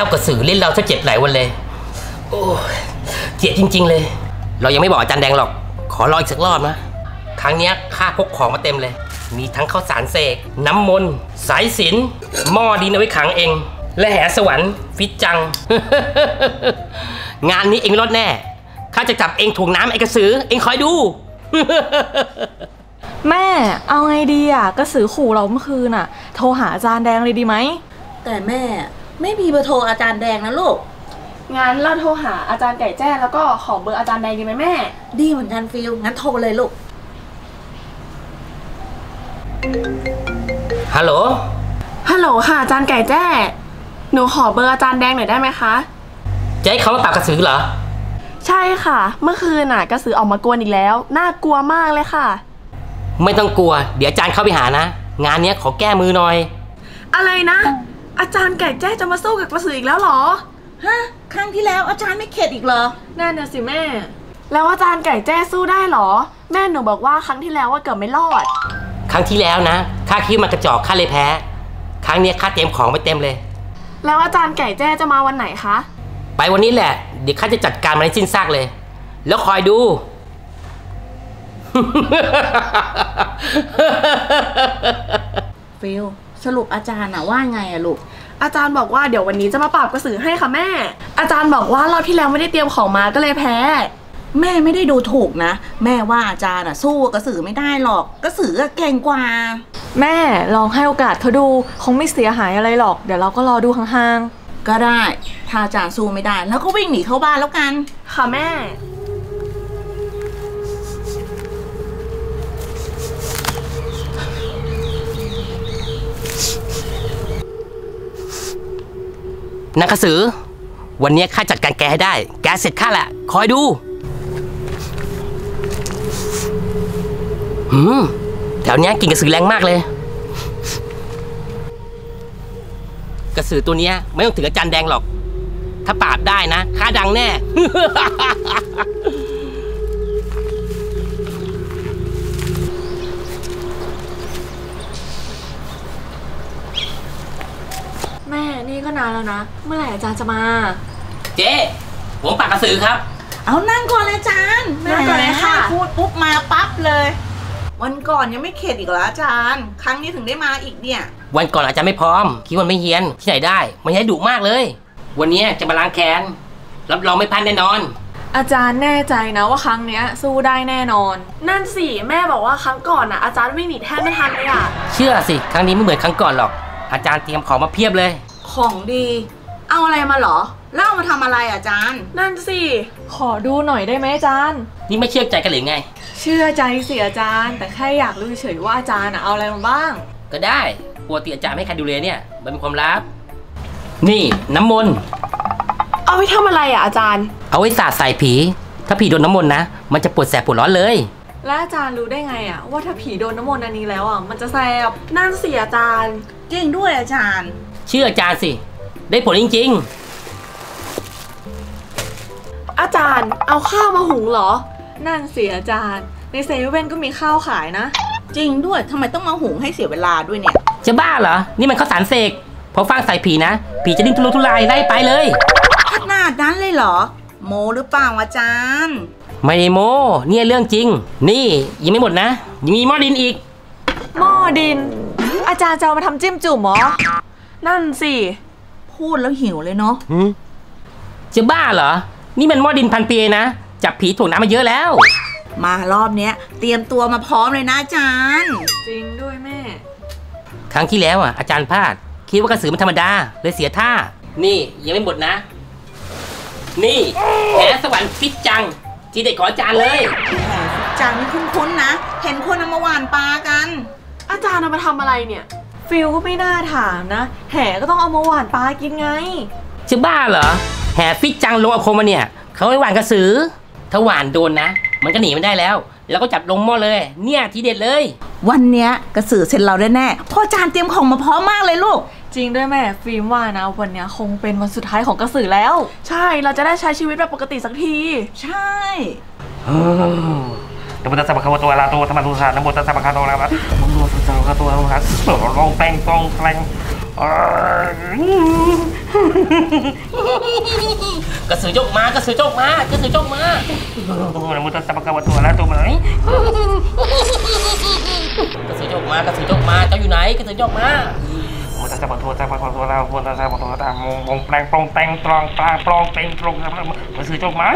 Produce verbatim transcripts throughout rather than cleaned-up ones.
จ้ากระสือเล่นเราซะเจ็บหลายวันเลยโอ้เจ็บจริงๆเลยเรายังไม่บอกอาจารย์แดงหรอกขอรออีกสักรอบนะครั้งนี้ข้าพกของมาเต็มเลยมีทั้งข้าวสารเสกน้ำมนต์สายสิญจน์หม้อดินเอาไว้ขังเองและแหสวรรค์ฟิตจัง งานนี้เองรอดแน่ข้าจะจับเองถ่วงน้ำไอ้กระสือเองคอยดูแม่เอาไงดีอ่ะกระสือขู่เราเมื่อคืนอ่ะโทรหาอาจารย์แดงเลยดีไหมแต่แม่ไม่มีเบอร์โทรอาจารย์แดงนะลูกงั้นเราโทรหาอาจารย์ไก่แจ้แล้วก็ขอเบอร์อาจารย์แดงดีไหมแม่ดีเหมือนกันฟิลงั้นโทรเลยลูกฮัลโหลฮัลโหลค่ะอาจารย์ไก่แจ้หนูขอเบอร์อาจารย์แดงหน่อยได้ไหมคะจะให้เขามาปราบกระสือเหรอใช่ค่ะเมื่อคืนน่ะกระสือออกมากวนอีกแล้วน่ากลัวมากเลยค่ะไม่ต้องกลัวเดี๋ยวอาจารย์เข้าไปหานะงานนี้ขอแก้มือหน่อยอะไรนะอาจารย์ไก่แจ้จะมาสู้กับกระสืออีกแล้วเหรอฮะครั้งที่แล้วอาจารย์ไม่เข็ดอีกเหรอนั่นน่ะสิแม่แล้วอาจารย์ไก่แจ้สู้ได้เหรอแม่หนูบอกว่าครั้งที่แล้วว่าเกือบไม่รอดครั้งที่แล้วนะข้าคิดมันกระจอกข้าเลยแพ้ครั้งนี้ข้าเตรียมของไปเต็มเลยแล้วอาจารย์ไก่แจ้จะมาวันไหนคะไปวันนี้แหละเดี๋ยวข้าจะจัดการมันให้สิ้นซากเลยแล้วคอยดูฟิลสรุปอาจารย์น่ะว่าไงอะลูกอาจารย์บอกว่าเดี๋ยววันนี้จะมาปราบกระสือให้ค่ะแม่อาจารย์บอกว่ารอบที่แล้วไม่ได้เตรียมของมาก็เลยแพ้แม่ไม่ได้ดูถูกนะแม่ว่าอาจารย์อะสู้กระสือไม่ได้หรอกกระสือเก่งกว่าแม่ลองให้โอกาสเขาดูคงไม่เสียหายอะไรหรอกเดี๋ยวเราก็รอดูห่างๆก็ได้ถ้าอาจารย์สู้ไม่ได้แล้วก็วิ่งหนีเข้าบ้านแล้วกันค่ะแม่นักกระสือวันนี้ข้าจัดการแกให้ได้แกเสร็จข้าแหละคอยดูหืมแถวนี้กินกระสือแรงมากเลยกระสือตัวนี้ไม่ต้องถึงอาจารย์แดงหรอกถ้าปราบได้นะข้าดังแน่แม่นี่ก็นานแล้วนะเมื่อไหร่อาจารย์จะมาเจ๊ผมปราบกระสือครับเอานั่งก่อนเลยอาจารย์นั่งก่อนเลยค่ะพูดปุ๊บมาปั๊บเลยวันก่อนยังไม่เข็ดอีกเหรออาจารย์ครั้งนี้ถึงได้มาอีกเนี่ยวันก่อนอาจารย์ไม่พร้อมคิดว่าไม่เฮี้ยนที่ไหนได้มันใช้ดุมากเลยวันนี้จะมาล้างแค้นรับรองไม่พลาดแน่นอนอาจารย์แน่ใจนะว่าครั้งนี้สู้ได้แน่นอนนั่นสิแม่บอกว่าครั้งก่อนนะอาจารย์วิ่งหนีแทบไม่ทันเลยอะเชื่อสิครั้งนี้ไม่เหมือนครั้งก่อนหรอกอาจารย์เตรียมของมาเพียบเลยของดีเอาอะไรมาหรอเล่ามาทำอะไรอาจารย์นั่นสิขอดูหน่อยได้ไหมอาจารย์นี่ไม่เชื่อใจกันหรือไงเชื่อใจสิอาจารย์แต่แค่อยากรู้เฉยว่าอาจารย์เอาอะไรมาบ้างก็ได้ปกติอาจารย์ไม่ให้ใครดูเลยเนี่ยมันเป็นความลับนี่น้ำมนต์เอาไว้ทำอะไรอ่ะอาจารย์เอาไว้สาดใส่ผีถ้าผีโดนน้ำมนต์นะมันจะปวดแสบปวดร้อนเลยแล้วอาจารย์รู้ได้ไงอ่ะว่าถ้าผีโดนน้ำมนต์อันนี้แล้วอ่ะมันจะแสบนั่นสิอาจารย์จริงด้วยอาจารย์เชื่ออาจารย์สิได้ผลจริงๆอาจารย์เอาข้าวมาหุงเหรอนั่นสิอาจารย์ในเซเว่นก็มีข้าวขายนะจริงด้วยทำไมต้องมาหุงให้เสียเวลาด้วยเนี่ยจะบ้าเหรอนี่มันข้าวสารเสกพอฟางใส่ผีนะผีจะดิ้นทุรนทุรายไล่ไปเลยขนาดนั้นเลยเหรอโมหรือเปล่าอาจารย์ไม่ได้โมเนี่ยเรื่องจริงนี่ยังไม่หมดนะยังมีหม้อดินอีกหม้อดินอาจารย์จะเอามาทำจิ้มจุ่มเหรอนั่นสิพูดแล้วหิวเลยเนาะจะบ้าเหรอนี่มันหม้อดินพันปีนะจับผีถ่วงน้ำมาเยอะแล้วมารอบเนี้ยเตรียมตัวมาพร้อมเลยนะอาจารย์จริงด้วยแม่ครั้งที่แล้วอ่ะอาจารย์พลาดคิดว่ากระสือมันธรรมดาเลยเสียท่านี่ยังไม่หมดนะนี่แหสวรรค์ฟิตจังทีเด็ดของอาจารย์เลยแหฟิตจังนี่คุ้นๆนะเห็นคนเอามาหว่านปลากันอาจารย์เอามาทำอะไรเนี่ยฟิลก็ไม่น่าถามนะแห่ก็ต้องเอามาหว่านปลากินไงจะบ้าเหรอแห่ฟิตจังลงอาคมมาเนี่ยเขาให้หว่านกระสือถ้าหว่านโดนนะมันก็หนีไม่ได้แล้วแล้วก็จับลงหม้อเลยเนี่ยทีเด็ดเลยวันเนี้ยกระสือเสร็จเราได้แน่พ่ออาจารย์เตรียมของมาพร้อมมากเลยลูกจริงด้วยแม่ฟิล์มว่านะวันนี้คงเป็นวันสุดท้ายของกระสือแล้วใช่เราจะได้ใช้ชีวิตแบบปกติสักทีใช่นโมตัสสะภะคะวะโตอะระหะโตสัมมาสัมพุทธัสสะนโมตัสสะภะคะวะโตอะระหะโตสัมมาสัมพุทธัสสะลองแป้งต้องแป้งกระสือยกมากระสือยกมากระสือยกมามุตตะปะกะวะตัวแล้วตัวไหนกระสือยกมากระสือยกมาเจ้าอยู่ไหนกระสือยกมามุตตะปะตัวตะปะตัวแล้วมุตตะปะตัวตามงงแปลงปลงแปลงตรองปลางปลองเต็งตรงกระสือยกมา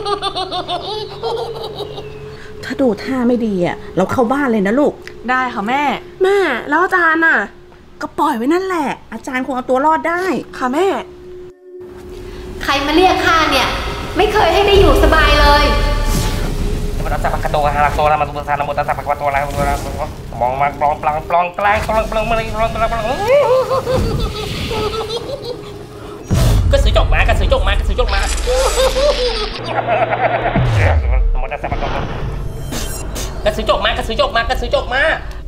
ถ้าดูท่าไม่ดีอ่ะเราเข้าบ้านเลยนะลูกได้ค่ะแม่แม่แล้วอาจารย์น่ะก็ปล่อยไว้นั่นแหละอาจารย์คงเอาตัวรอดได้ค่ะแม่ใครมาเรียกข้าเนี่ยไม่เคยให้ได้อยู่สบายเลยมุตตะปะกะตัวหาตัวแล้วมาตุสานมุตตะปะกะตัวแล้วมองมาปลองปลองปลองแปลงปลองปลองมาเลยปลองปลองปลองกระสือจกมากระสือจกมากระสือจกมามุตตะปะกะตัวกระสือจกมากระสือจกมากระสือจกมา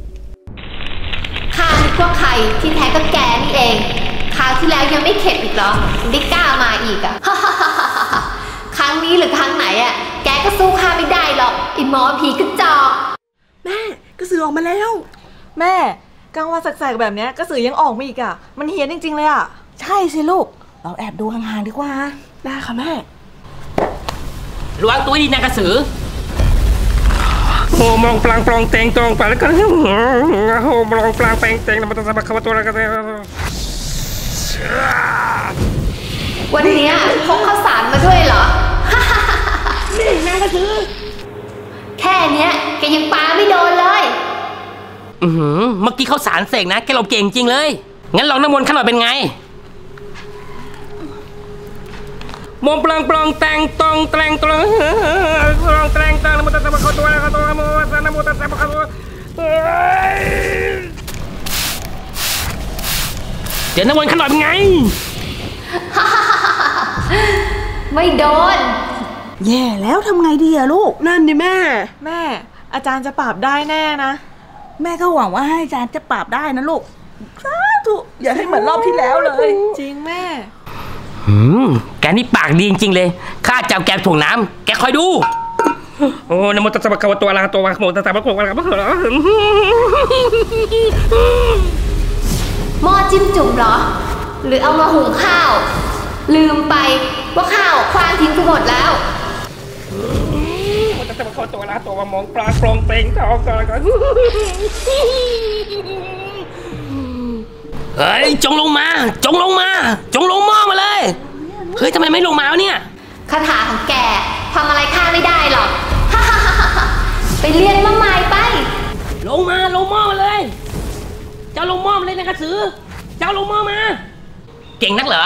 ข้านึกว่าใครที่แท้ก็แกนี่เองคราวที่แล้วยังไม่เข็ดอีกเหรอได้กล้ามาอีกอะครั้งนี้หรือครั้งไหนอะแกก็สู้ข้าไม่ได้หรอกไอ้หมอผีกระจอกแม่กระสือออกมาแล้วแม่กลางวันแสกๆแบบนี้กระสือยังออกมาอีกอะมันเฮี้ยนจริงๆเลยอะใช่สิลูกเราแอบดูห่างๆดีกว่าได้ค่ะแม่ระวังตัวดีนะกระสือโฮมองปลางปลองเตงตรงไปแล้วก็โฮมองปลางแปงเตงมันจะมาเข้าตัวแล้วก็วันนี้พกข้าวสารมาด้วยเหรอนี่แม่ก็ซื้อแค่เนี้ยแกยังปาไม่โดนเลยอือหือเมื่อกี้ข้าวสารเสกนะแกหลบเก่งจริงเลยงั้นลองน้ำมนต์ข้าหน่อยเป็นไงมองปลางปลองแตงตองแตงตองปลองแตงตองมันจะมาเข้าตัวเข้าตัวมันจะมามันจะมาเข้าตัวเดี๋ยวน้ำมนต์ข้าหน่อยเป็นไงไม่โดนแย่แล้วทำไงดีอะลูกนั่นดิแม่แม่อาจารย์จะปราบได้แน่นะแม่ก็หวังว่าให้อาจารย์จะปราบได้นะลูกสาธุอย่าให้เหมือนรอบที่แล้วเลยจริงแม่หืมแกนี่ปากดีจริงๆเลยข้าจับแกถ่วงน้ำแกคอยดูโอ้นโมตัสสะภะคะวะโตอะระหะโตสัมมาสัมพุทธัสสะหม้อจิ้มจุ่มเหรอหรือเอามาหุงข้าวลืมไปว่าข้าวคว้างทิ้งไปหมดแล้วมันจะมาเข้าตัวละตัวมองปลาปลองเต็งทองกันเฮ้ยจงลงมาจงลงมาจงลงหม้อมาเลยเฮ้ยทำไมไม่ลงมาเนี่ยคาถาของแกทำอะไรข้าไม่ได้หรอกไปเรียนมาใหม่ไปลงมาลงหม้อมาเลยเจ้าลงหม้อมาเลยนะกระสือเจ้าลงหม้อมาเก่งนักเหรอ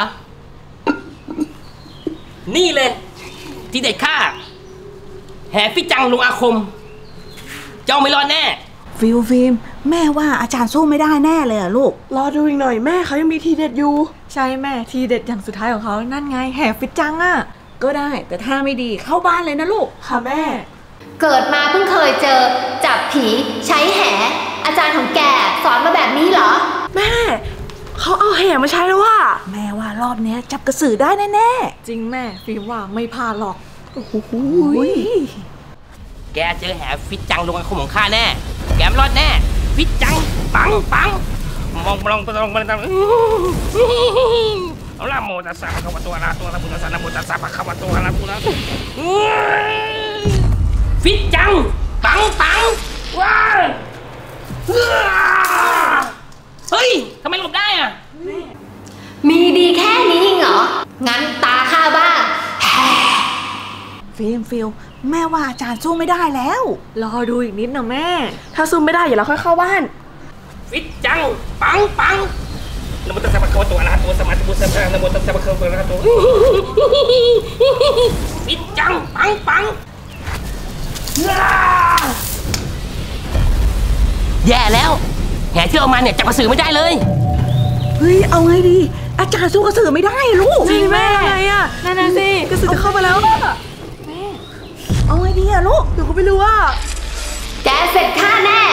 นี่เลยที่เด็ดข้าแห่ฟิจังลงอาคมเจ้าไม่รอดแน่ฟิลฟิล์มแม่ว่าอาจารย์สู้ไม่ได้แน่เลยอะลูกรอดูอีกหน่อยแม่เขายังมีทีเด็ดอยู่ใช่แม่ทีเด็ดอย่างสุดท้ายของเขานั่นไงแห่ฟิจังอะก็ได้แต่ถ้าไม่ดีเข้าบ้านเลยนะลูกค่ะแม่เกิดมาเพิ่งเคยเจอจับผีใช้แห่อาจารย์ของแกสอนมาแบบนี้เหรอแม่เขาเอาแห่มาใช้แล้วว่าแม่ว่ารอบนี้จับกระสือได้แน่ๆจริงแม่ฟิล์มว่าไม่พลาดหรอกโอ้โหแกเจอแห่ฟิจังลงอาคมของข้าแน่แกไม่รอดแน่ฟิจังปังปังมองมองมองมันเอาละโมตัสสะภะคะวะโตอะระหะโตสัมมาสัมพุทธัสสะนะโมตัสสะภะคะวะโตอะระหะโตฟิจังปังปังว้าเฮ้ยทำไมหลบได้อ่ะมีดีแค่นี้จริงเหรองั้นตาข้าบ้างฟิล์มฟิลแม่ว่าอาจารย์สู้ไม่ได้แล้วรอดูอีกนิดนะแม่ถ้าสู้ไม่ได้อย่าเราค่อยเข้าบ้านฟิจังปังปังนะโมตัสสะภะคะวะโตอะระหะโตสัมมาสัมพุทธัสสะนะโมตัสสะภะคะวะโตอะระหะโตฟิจังปังปังแย่แล้วแห่ที่เอามาเนี่ยจับกระสือไม่ได้เลยเฮ้ยเอาไงดีอาจารย์สู้กระสือไม่ได้ลูกจริงแม่ไงอ่ะนั่นน่ะสิกระสือจะเข้ามาแล้วแม่เอาไงดีอะลูกเดี๋ยวเขาไม่รู้ว่าแกเสร็จข้าแน่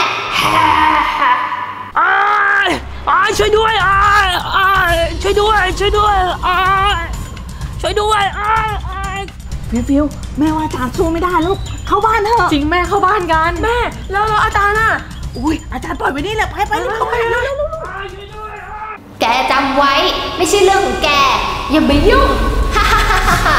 อ้ายอ้ายช่วยด้วยอ้ายอ้ายช่วยด้วยช่วยด้วยอ้ายช่วยด้วยอ้ายอ้ายฟิวฟิวแม่ว่าอาจารย์สู้ไม่ได้ลูกเข้าบ้านเถอะจริงแม่เข้าบ้านกันแม่แล้วแล้วอาจารย์อ่ะอุ้ยอาจารย์ปล่อยไว้นี่แหละไปไปเข้าไปแล้วแกช่เรื่องของแกอย่าไปยุ่งฮ่าฮ่าฮ่าฮ่า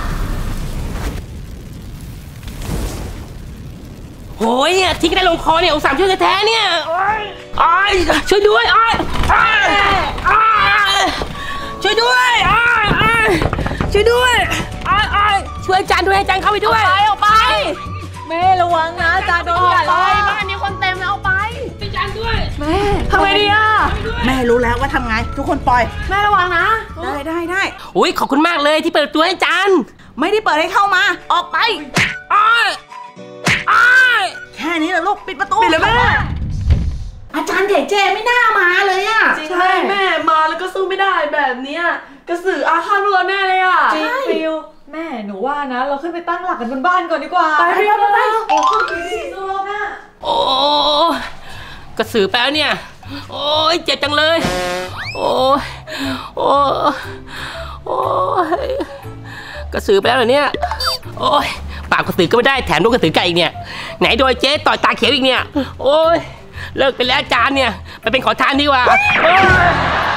โอ้ยทิ้งได้ลงคอเนี่ยอุตส่าห์ช่วยแท้ๆเนี่ยโอ้ยอ้ายช่วยด้วยอ้ายอ้ายอ้ายช่วยด้วยอ้ายอ้ายช่วยด้วยอ้ายอ้ายช่วยอาจารย์ด้วยอาจารย์เข้าไปด้วยไปออกไปแม่ระวังนะอาจารย์โดนกัดแล้วบ้านนี้คนเต็มแล้วเอาไปอาจารย์ด้วยแม่ทำไงดีอ่ะแม่รู้แล้วว่าทำไงทุกคนปล่อยแม่ระวังนะได้ได้ได้อุ้ยขอบคุณมากเลยที่เปิดประตูให้อาจารย์ไม่ได้เปิดให้เข้ามาออกไปอ้ายอ้ายแค่นี้เหรอลูกปิดประตูปิดเลยแม่อาจารย์เด็กเจไม่น่ามาเลยอ่ะจริงใช่แม่มาแล้วก็สู้ไม่ได้แบบเนี้ยกระสืออาฆาตเราแน่เลยอ่ะจริงฟิวแม่หนูว่านะเราขึ้นไปตั้งหลักกันบนบ้านก่อนดีกว่าไปไปไปไปโอ้สู้รอบหน้าโอ้กระสือแป๊วเนี่ยโอ้ยเจ็บจังเลยโอ้ยโอ้ยโอ้ยกระสือไปแล้วเหรอเนี่ยโอ้ยปากกระสือก็ไม่ได้แถมโดนกระสือไก่อีกเนี่ยไหนโดยเจ๊ต่อยตาเขียวอีกเนี่ยโอ้ยเลิกไปแล้วอาจารย์เนี่ยไปเป็นขอทานดีกว่าโอ้ย